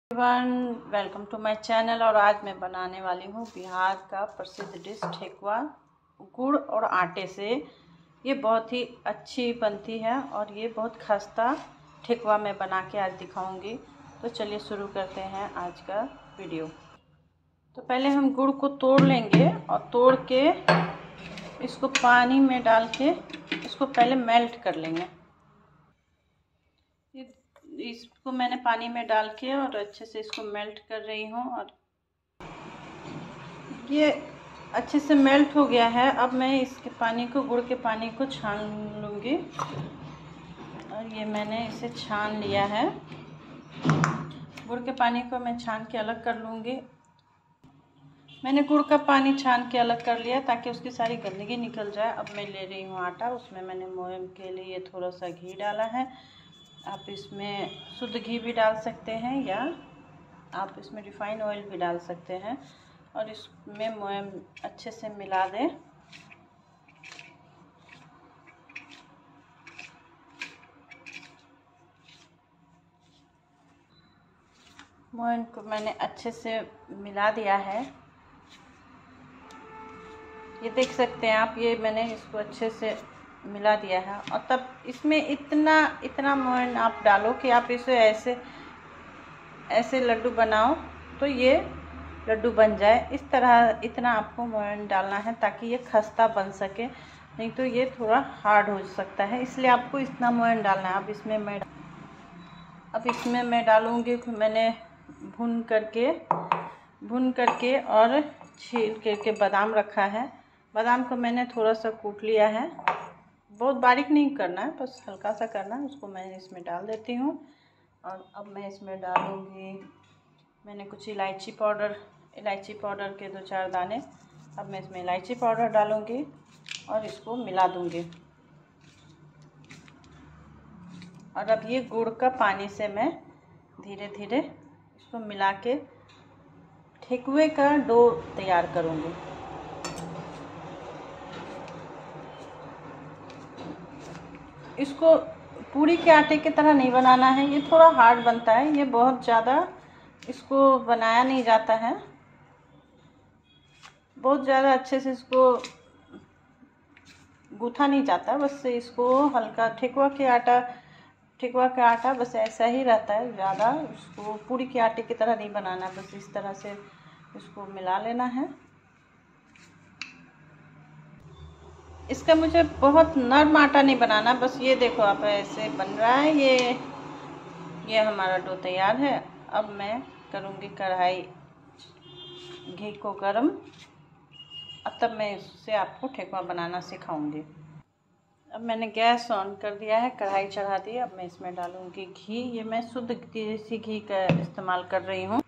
Everyone, welcome to my channel. और आज मैं बनाने वाली हूँ बिहार का प्रसिद्ध डिश ठेकुआ गुड़ और आटे से। ये बहुत ही अच्छी बनती है और ये बहुत खस्ता ठेकुआ मैं बना के आज दिखाऊंगी। तो चलिए शुरू करते हैं आज का वीडियो। तो पहले हम गुड़ को तोड़ लेंगे और तोड़ के इसको पानी में डाल के इसको पहले मेल्ट कर लेंगे। इसको मैंने पानी में डाल के और अच्छे से इसको मेल्ट कर रही हूँ और ये अच्छे से मेल्ट हो गया है। अब मैं इसके पानी को, गुड़ के पानी को छान लूँगी और ये मैंने इसे छान लिया है। गुड़ के पानी को मैं छान के अलग कर लूँगी। मैंने गुड़ का पानी छान के अलग कर लिया ताकि उसकी सारी गंदगी निकल जाए। अब मैं ले रही हूँ आटा। उसमें मैंने मोयम के लिए थोड़ा सा घी डाला है। आप इसमें शुद्ध घी भी डाल सकते हैं या आप इसमें रिफाइंड ऑयल भी डाल सकते हैं। और इसमें मोयम अच्छे से मिला दें। मोयम को मैंने अच्छे से मिला दिया है, ये देख सकते हैं आप। ये मैंने इसको अच्छे से मिला दिया है और तब इसमें इतना मोयन आप डालो कि आप इसे ऐसे लड्डू बनाओ तो ये लड्डू बन जाए। इस तरह इतना आपको मोयन डालना है ताकि ये खस्ता बन सके, नहीं तो ये थोड़ा हार्ड हो सकता है, इसलिए आपको इतना मोयन डालना है। अब इसमें मैं डालूँगी, मैंने भून करके और छील के बादाम रखा है। बादाम को मैंने थोड़ा सा कूट लिया है, बहुत बारीक नहीं करना है, बस हल्का सा करना है। उसको मैं इसमें डाल देती हूँ। और अब मैं इसमें डालूँगी, मैंने कुछ इलायची पाउडर के 2-4 दाने। अब मैं इसमें इलायची पाउडर डालूँगी और इसको मिला दूँगी। और अब ये गुड़ का पानी से मैं धीरे धीरे इसको मिला के ठेकुए का डो तैयार करूँगी। इसको पूरी के आटे की तरह नहीं बनाना है, ये थोड़ा हार्ड बनता है। ये बहुत ज़्यादा इसको बनाया नहीं जाता है, बहुत ज़्यादा अच्छे से इसको गूथा नहीं जाता। बस इसको हल्का ठेकुआ का आटा बस ऐसा ही रहता है, ज़्यादा उसको पूरी के आटे की तरह नहीं बनाना। बस इस तरह से इसको मिला लेना है। इसका मुझे बहुत नरम आटा नहीं बनाना, बस ये देखो आप ऐसे बन रहा है। ये हमारा डो तैयार है। अब मैं करूँगी कढ़ाई, घी को गरम, अब तब मैं इससे आपको ठेकुआ बनाना सिखाऊंगी। अब मैंने गैस ऑन कर दिया है, कढ़ाई चढ़ा दी। अब मैं इसमें डालूंगी घी। ये मैं शुद्ध देसी घी का इस्तेमाल कर रही हूँ।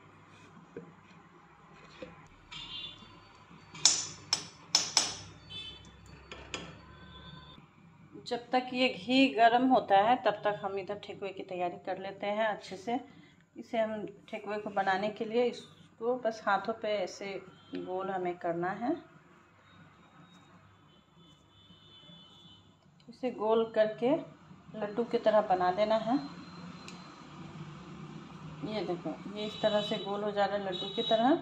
जब तक ये घी गर्म होता है तब तक हम इधर ठेकुए की तैयारी कर लेते हैं अच्छे से। इसे हम ठेकुए को बनाने के लिए इसको बस हाथों पे ऐसे गोल हमें करना है। इसे गोल करके लड्डू की तरह बना देना है। ये देखो, ये इस तरह से गोल हो जा रहा है लड्डू की तरह।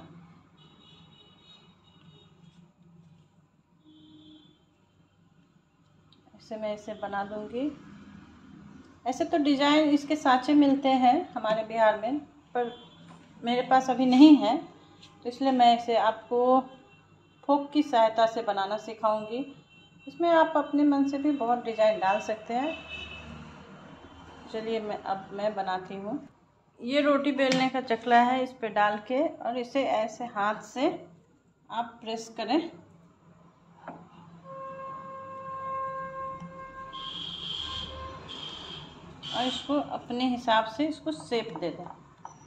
ऐसे मैं इसे बना दूंगी। ऐसे तो डिजाइन इसके सांचे मिलते हैं हमारे बिहार में, पर मेरे पास अभी नहीं है, तो इसलिए मैं इसे आपको फोक की सहायता से बनाना सिखाऊंगी। इसमें आप अपने मन से भी बहुत डिजाइन डाल सकते हैं। चलिए मैं बनाती हूँ। ये रोटी बेलने का चकला है, इस पे डाल के और इसे ऐसे हाथ से आप प्रेस करें और इसको अपने हिसाब से इसको शेप दे दें।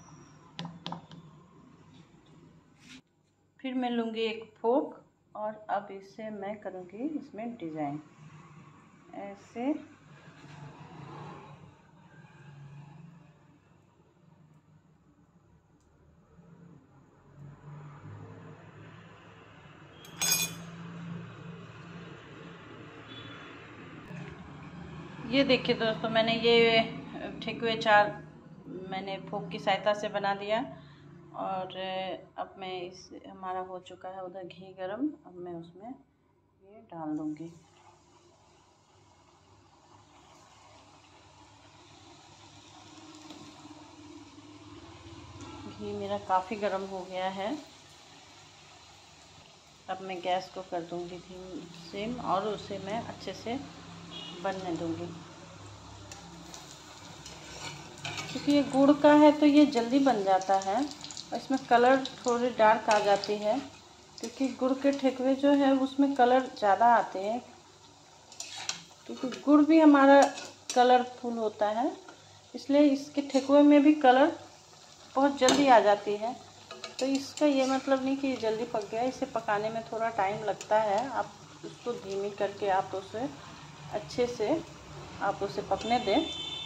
फिर मैं लूँगी एक फोक और अब इसे मैं करूँगी इसमें डिज़ाइन ऐसे। ये देखिए दोस्तों, मैंने ये ठेकुए 4 मैंने फोक की सहायता से बना दिया। और अब मैं इस हमारा हो चुका है उधर घी गरम, अब मैं उसमें ये डाल दूँगी। घी मेरा काफ़ी गरम हो गया है। अब मैं गैस को कर दूँगी धीमी सिम और उसे मैं अच्छे से बनने दूँगी। क्योंकि ये गुड़ का है तो ये जल्दी बन जाता है और इसमें कलर थोड़ी डार्क आ जाती है, क्योंकि गुड़ के ठेकुए जो है उसमें कलर ज़्यादा आते हैं, क्योंकि गुड़ भी हमारा कलरफुल होता है, इसलिए इसके ठेकुए में भी कलर बहुत जल्दी आ जाती है। तो इसका ये मतलब नहीं कि ये जल्दी पक गया, इसे पकाने में थोड़ा टाइम लगता है। आप उसको धीमी करके आप उसे अच्छे से आप उसे पकने दें,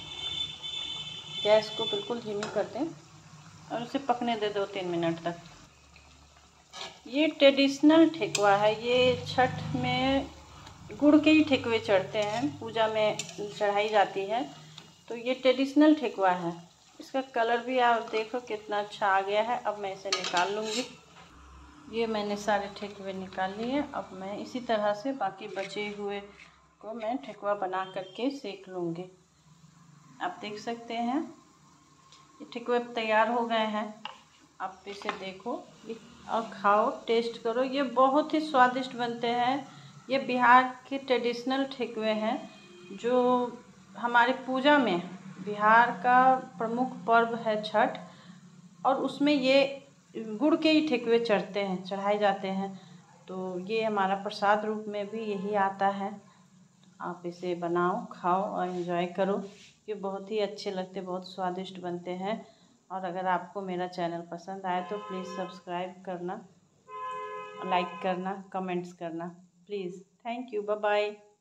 गैस को बिल्कुल धीमी कर दें और उसे पकने दे 2-3 मिनट तक। ये ट्रेडिशनल ठेकुआ है, ये छठ में गुड़ के ही ठेकुए चढ़ते हैं, पूजा में चढ़ाई जाती है, तो ये ट्रेडिशनल ठेकुआ है। इसका कलर भी आप देखो कितना अच्छा आ गया है। अब मैं इसे निकाल लूँगी। ये मैंने सारे ठेकुए निकाल लिए। अब मैं इसी तरह से बाकी बचे हुए को मैं ठेकुआ बना करके सेक लूँगी। आप देख सकते हैं ये ठेकुए तैयार हो गए हैं। आप इसे देखो और खाओ, टेस्ट करो, ये बहुत ही स्वादिष्ट बनते हैं। ये बिहार के ट्रेडिशनल ठेकुए हैं जो हमारी पूजा में, बिहार का प्रमुख पर्व है छठ, और उसमें ये गुड़ के ही ठेकुए चढ़ते हैं, चढ़ाए जाते हैं। तो ये हमारा प्रसाद रूप में भी यही आता है। आप इसे बनाओ, खाओ और एंजॉय करो। ये बहुत ही अच्छे लगते, बहुत स्वादिष्ट बनते हैं। और अगर आपको मेरा चैनल पसंद आए तो प्लीज़ सब्सक्राइब करना, लाइक करना, कमेंट्स करना please. Thank you, bye bye.